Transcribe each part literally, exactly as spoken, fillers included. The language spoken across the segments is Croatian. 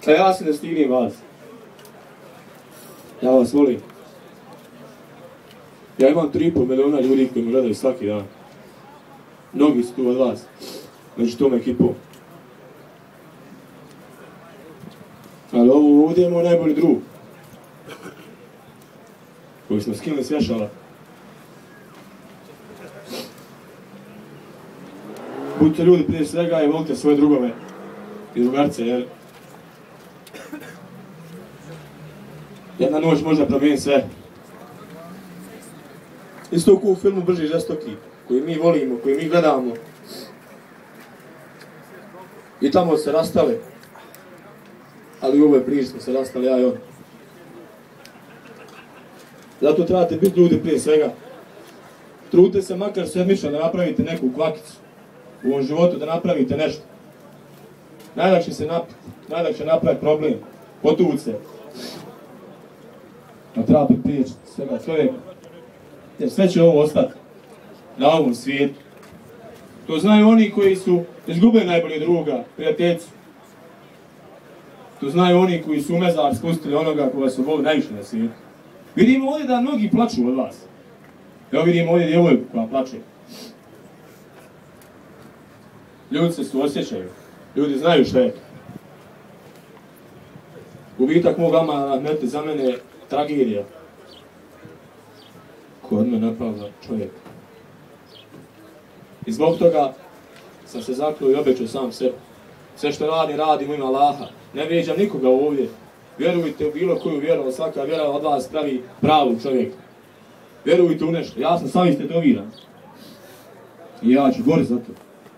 A ja se ne stidim vas. Ja vas volim. Ja imam tri i pol miliona ljudi koji me gledaju svaki dan. Mnogi su tu od vas. Među tom ekipom. Ali ovo ovdje je moj najbolji drug. Koji smo skinuli s vješala. Budite ljudi prije svega i volite svoje drugove i drugarce, jer jedna noć može promijeniti sve. Isto u filmu Brži i žestoki, koji mi volimo, koji mi gledamo. I tamo se rastali. Ali u ovoj priči smo se rastali, ja i on. Zato trebate biti ljudi prije svega. Trudite se makar sedmično da napravite neku kvakicu. U ovom životu da napravite nešto. Najlakše se napiti, najlakše napraviti problem, potući se. No treba pripriječiti svega čovjeka. Jer sve će ovo ostati na ovom svijetu. To znaju oni koji su izgubili najbolje druga, prijateljci. To znaju oni koji su u mezar spustili onoga koga su voli najviše na svijetu. Vidimo ovdje da mnogi plaču od vas. Evo vidimo ovdje djevojku koja plače. Ljudi se suosjećaju. Ljudi znaju što je to. Gubitak mog Amara Ahmeta za mene je tragedija. Ko od mene napravila čovjek. I zbog toga sam se zakleo i obećao sam sebi. Sve što radim, radim u ime Allaha. Ne vrijeđam nikoga ovdje. Vjerujte u bilo koju vjeru, ali svaka vjera od vas pravi pravog čovjeka. Vjerujte u nešto. Ja sam sam istetoviran. I ja ću gori za to.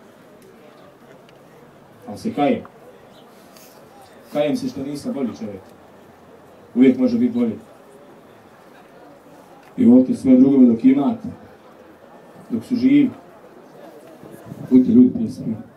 Ali se kajem. Kajem se što nisam bolji čovjek. Uvijek može biti bolji. I volite svoje drugove dok imate. Dok su živi. Budite ljudi prije svega.